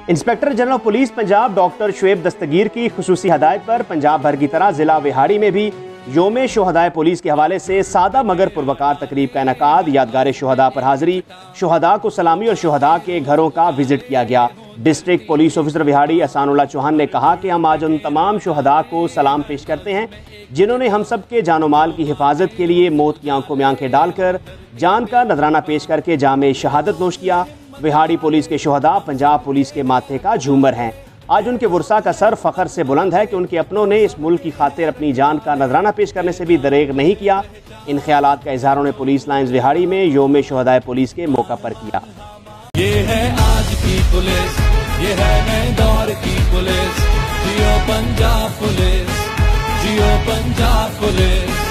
Inspector general police Punjab doctor Shoaib Dastgir की खुसूसी हदायत पर पंजाब भर की तरह जिला विहाड़ी में भी योम शुहदाए पुलिस के हवाले से सादा मगर पुरवकार तकरीब का इनकाद, यादगार शुहदा पर हाजिरी, शुहदा को सलामी और शुहदा के घरों का विजिट किया गया। District police officer Vehari Ehsanullah Chauhan ने कहा कि हम आज उन तमाम शुहदा को सलाम पेश करते हैं जिन्होंने हम सब के जानो माल की हिफाजत के लिए मौत की आंखों में आंखें डालकर जान का नजराना पेश करके जामे शहादत नोश किया। विहाड़ी पुलिस के शुहदा पंजाब पुलिस के माथे का झूमर हैं। आज उनके वर्सा का सर फख्र से बुलंद है कि उनके अपनों ने इस मुल्क की खातिर अपनी जान का नजराना पेश करने से भी दरेग नहीं किया। इन ख्यालात का इजहार उन्होंने पुलिस लाइन्स विहाड़ी में योम शुहदाए पुलिस के मौका पर किया। ये है आज की पुलिस, ये है नए दौर की पुलिस, जियो पंजाब पुलिस, जियो पंजाब पुलिस।